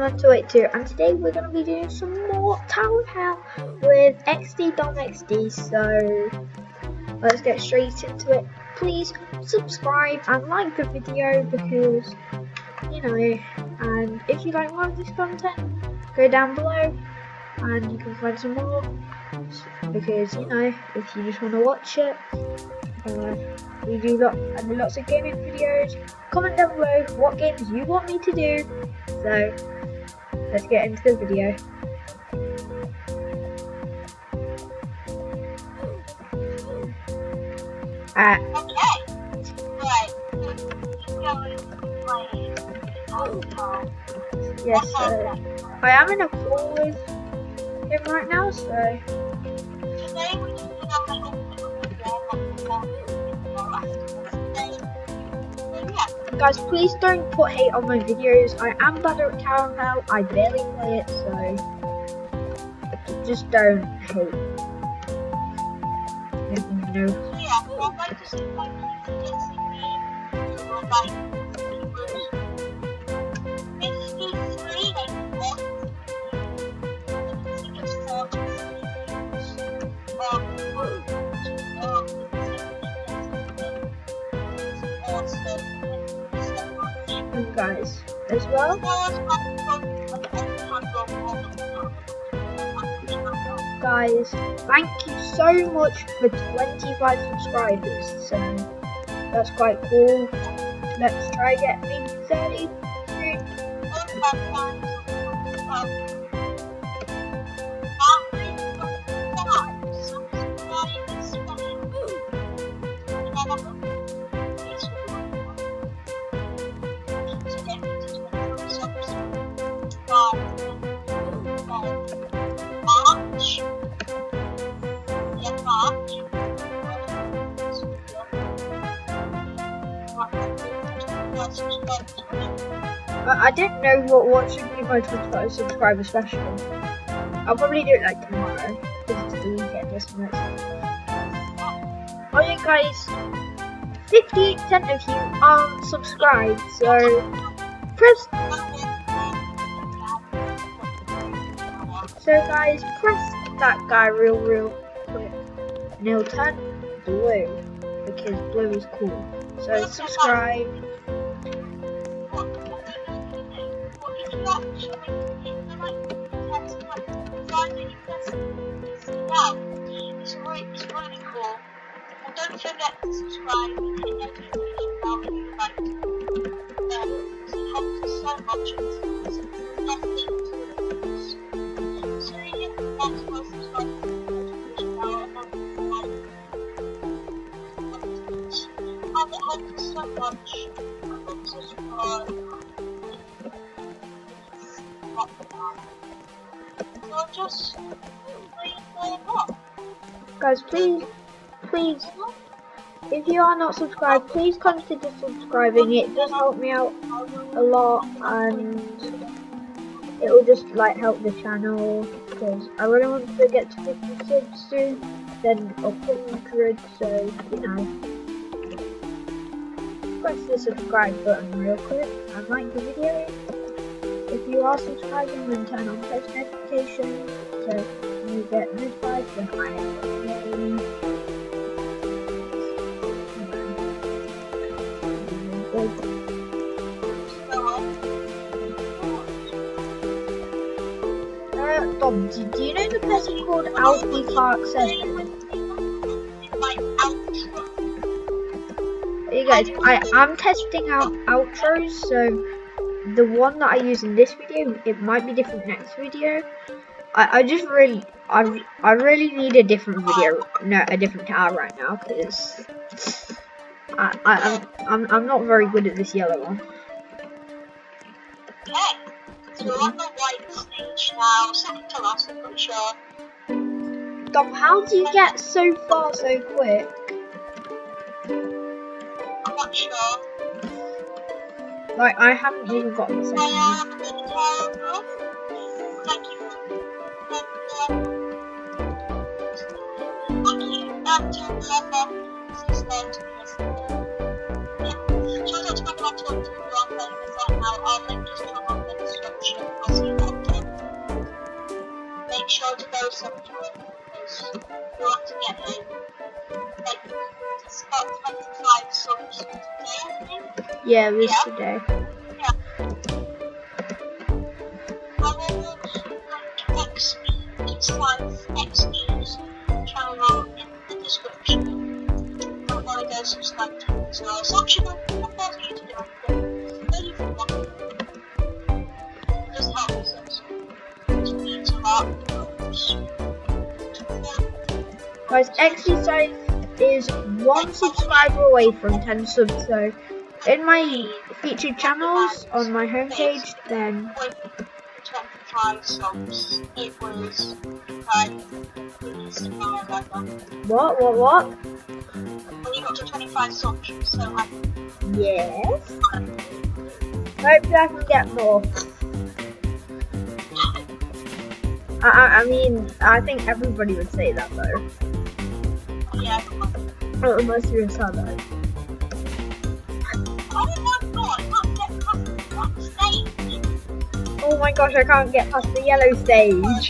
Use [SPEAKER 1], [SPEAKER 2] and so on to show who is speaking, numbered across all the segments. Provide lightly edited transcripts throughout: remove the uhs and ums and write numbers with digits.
[SPEAKER 1] Dom182, and today we're going to be doing some more Tower of Hell with XD Dom XD. So let's get straight into it. Please subscribe and like the video because, you know, and if you like more of this content, go down below and you can find some more, because, you know, if you just want to watch it, we do lots of gaming videos. Comment down below what games you want me to do. So let's get into the video. Yes, I am in a call with him right now, so guys, please don't put hate on my videos. I am better at Tower of Hell. I barely play it, so just don't hate. No. Guys, as well, guys, thank you so much for 25 subscribers, so that's quite cool. Let's try getting 30 soon. I don't know what should be my 25 subscriber special. I'll probably do it like tomorrow, because it's the weekend, isn't it? Oh yeah, guys, 58% of you aren't subscribed, so press. So guys, press that guy real quick, and it'll turn blue, because blue is cool. So subscribe.
[SPEAKER 2] It's really cool. And don't forget to subscribe and hit that notification bell if you like to. It helps us so much and it's nothing to lose. So yeah, that's why subscribe to the notification bell and then like. And it helps us so much. And then subscribe. So just
[SPEAKER 1] guys, please, if you are not subscribed, please consider subscribing. It does help me out a lot, and it will just like help the channel, because I really want to get to 50 subs soon, then up 100. So, you know, press the subscribe button real quick and like the video. If you are subscribing, then turn on post notifications so you get notified when I upload. Dom, do you know the person called Alfie Clark 7? Hey guys, I'm testing out outros, so the one that I use in this video, it might be different next video. I really need a different video, a different tower right now, because I'm not very good at this yellow one.
[SPEAKER 2] Okay, so we're on the white stage now, second to last, I'm pretty sure.
[SPEAKER 1] Dom, how do you get so far so quick?
[SPEAKER 2] I'm not sure.
[SPEAKER 1] Like, I haven't even gotten the second one.
[SPEAKER 2] Thank you. Thank you. And to whoever subscribed to this. Yeah. Shout out to my content if you are playing this right now. I'll link just down in the description. sure to go sub to it because you want to get in. Like, it's got 25 subs today, I think.
[SPEAKER 1] Yeah, it was today.
[SPEAKER 2] Yeah. I will link XD's channel in the description. I want to go subscribe to it as well. It's optional, not forcing you to do anything. Only for one. It does help us. It means a lot.
[SPEAKER 1] Guys, XD is 1 subscriber away from 10 subs, so in my featured channels on my homepage, then
[SPEAKER 2] 25 subs. It was like
[SPEAKER 1] what?
[SPEAKER 2] when you got to 25 subs, so like
[SPEAKER 1] Yes. Hopefully I can get more. I mean, I think everybody would say that though.
[SPEAKER 2] yeah.
[SPEAKER 1] Unless you're a Southern. Oh my gosh, I can't get past the yellow stage.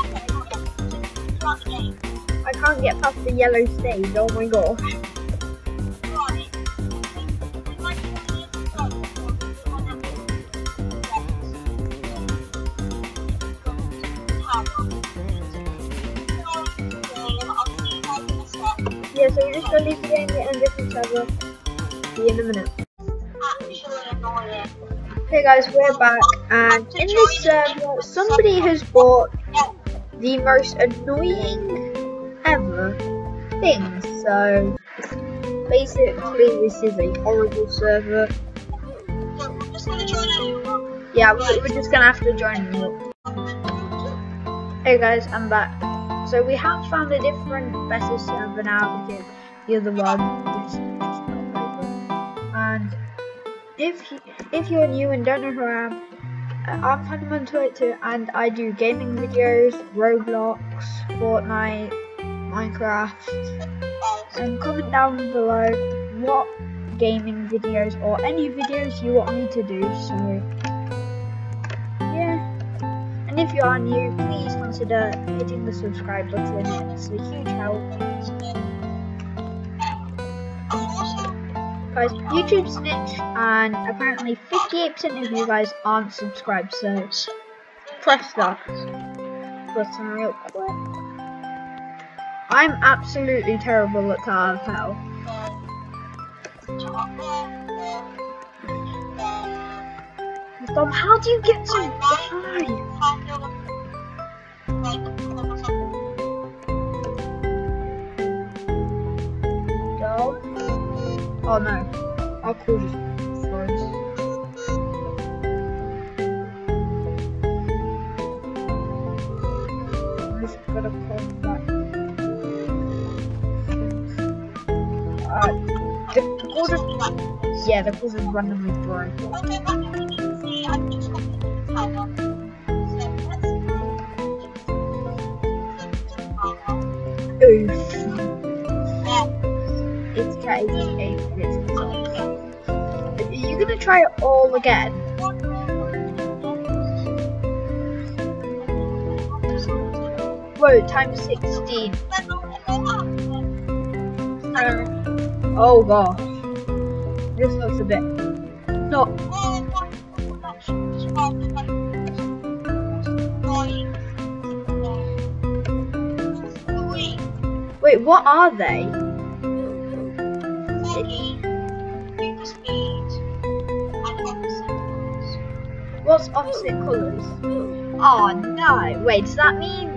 [SPEAKER 1] I can't get past the yellow stage, oh my gosh. Yeah, so we're just gonna leave the game and different server. See you in a minute. Hey guys, we're back, and in this server, somebody has bought the most annoying ever things. So basically, this is a horrible server. Yeah, we're just gonna have to join them up. Hey guys, I'm back. So we have found a different, better server now because the other one is just not very good. And if you're new and don't know who I am, I'm Phantom on Twitter and I do gaming videos, Roblox, Fortnite, Minecraft. And comment down below what gaming videos or any videos you want me to do. So yeah. And if you are new, please consider hitting the subscribe button. It's a huge help. Guys, YouTube snitched, and apparently 58% of you guys aren't subscribed, so press that button real quick. I'm absolutely terrible at Tower of Hell. Dom, how do you get so high? Oh no, our call just froze. I'm just gonna come back. The call just, yeah, the call just randomly broke. Oof. It's cat 88 minutes. Are you gonna try it all again? Whoa, times 16. Oh gosh. This looks a bit. No. Wait, what are they? What's opposite colours? Oh no! Wait, does that mean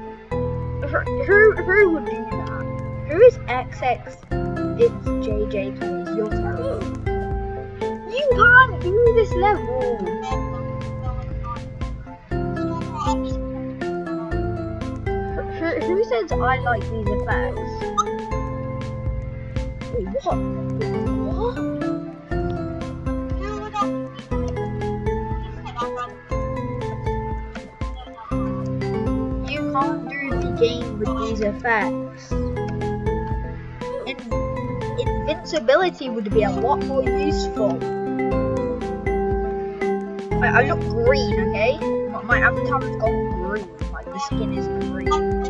[SPEAKER 1] who would do that? Who is XX? It's JJ, please. You're terrible. You can't do this level. Who says I like these effects? Wait, what? What? You can't do the game with these effects. Invincibility would be a lot more useful. I look green, okay? my avatar has gone green. Like the skin is green.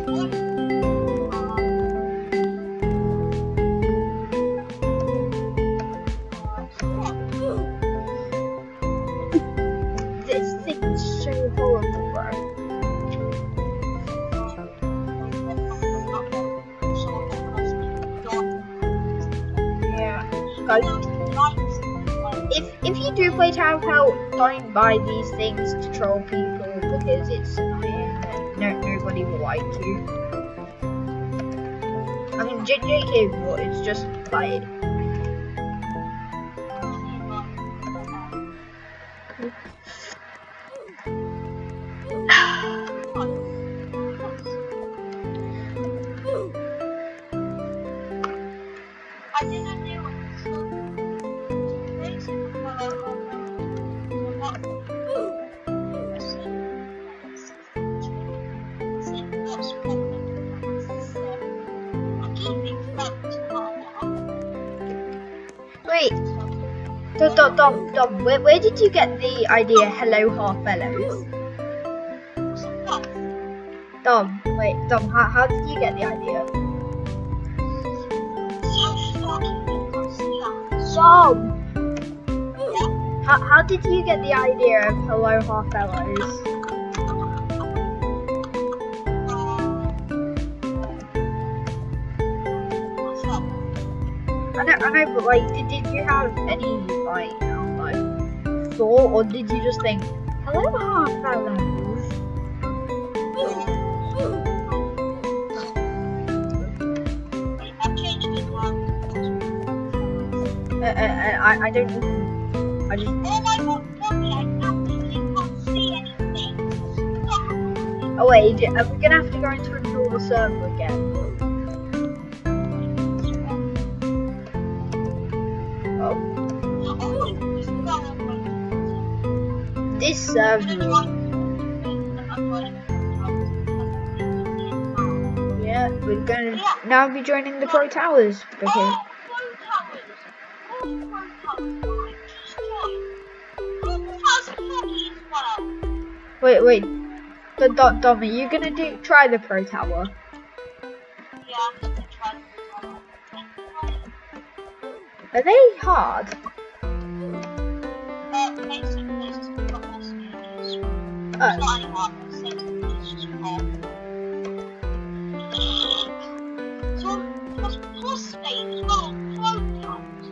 [SPEAKER 1] This thing's so horrible, bro. Yeah, guys. If you do play Tower of Hell, don't buy these things to troll people because it's annoying and nobody will like you. I mean, JK, but it's just like.
[SPEAKER 2] I didn't know it.
[SPEAKER 1] Wait, Dom, where did you get the idea, hello Half-Fellows? Dom, how did you get the idea? Dom! How did you get the idea of hello Half-Fellows? I know, but like, did you have any like thought, or did you just think, hello Half-Fellows? I don't know. I just.
[SPEAKER 2] Oh my god, Tommy, I absolutely can't see anything.
[SPEAKER 1] Oh wait, are we gonna have to go into a normal server again? Oh. This server. Yeah, we're gonna now be joining the Pro Towers because. Wait, Dom, are you gonna try the Pro Tower?
[SPEAKER 2] Yeah, I'm gonna try the Pro Tower.
[SPEAKER 1] Are they hard?
[SPEAKER 2] Basically, it's just got less stages. It's not any hard, it's just hard. So, plus stage as well, Pro Towers.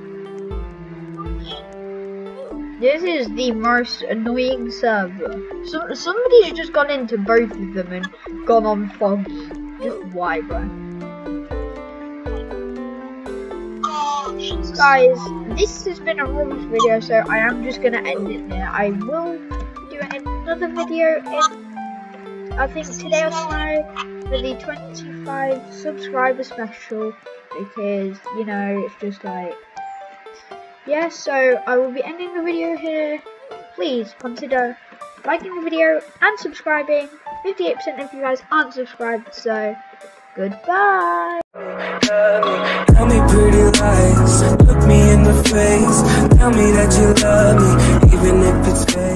[SPEAKER 1] This is the most annoying server. Somebody's just gone into both of them and gone on foggy. Just why, bro? Guys, this has been a Roblox video, so I am just gonna end it there. I will do another video in, I think today or tomorrow, for the 25 subscriber special, because, you know, it's just like, yeah, so I will be ending the video here. Please consider liking the video and subscribing. 58% of you guys aren't subscribed, so goodbye.
[SPEAKER 3] Tell me pretty lies, look me in the face, tell me that you love me, even if it's fake.